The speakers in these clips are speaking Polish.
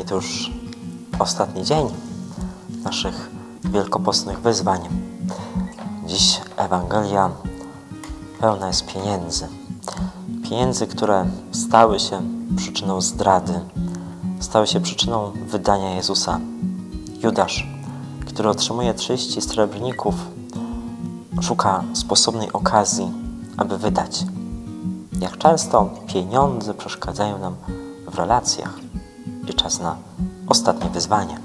to już ostatni dzień naszych wielkopostnych wyzwań. Dziś Ewangelia pełna jest pieniędzy. Pieniędzy, które stały się przyczyną zdrady, stały się przyczyną wydania Jezusa. Judasz, który otrzymuje 30 srebrników, szuka sposobnej okazji, aby wydać. Jak często pieniądze przeszkadzają nam w relacjach i czas na ostatnie wyzwanie.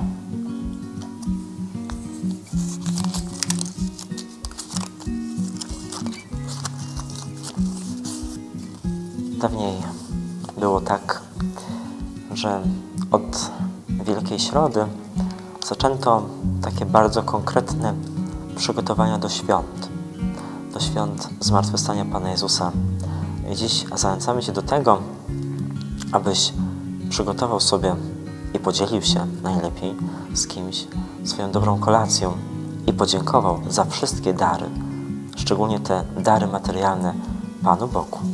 Dawniej było tak, że od Wielkiej Środy zaczęto takie bardzo konkretne przygotowania do świąt Zmartwychwstania Pana Jezusa. I dziś zachęcamy Cię do tego, abyś przygotował sobie i podzielił się najlepiej z kimś swoją dobrą kolacją i podziękował za wszystkie dary, szczególnie te dary materialne Panu Bogu.